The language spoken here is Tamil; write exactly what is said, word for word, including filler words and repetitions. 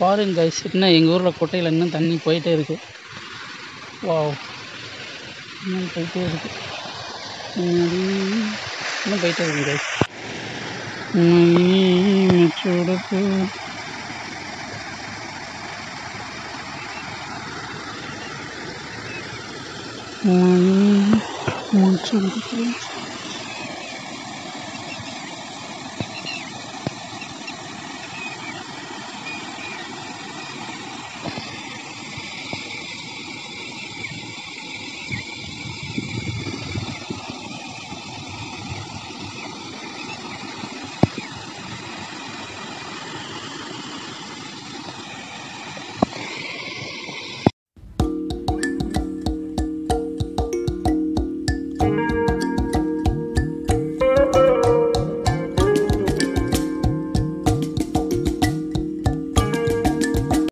பாருங்க கைஸ், இன்னும் எங்கள் ஊரில் குட்டையில் இன்னும் தண்ணி போயிட்டே இருக்குது. வாவ், இன்னும் போயிட்டே இருக்கு, இன்னும் போயிட்டே இருக்கு கைஸ். மச்சோடப்பு மச்சோடப்பு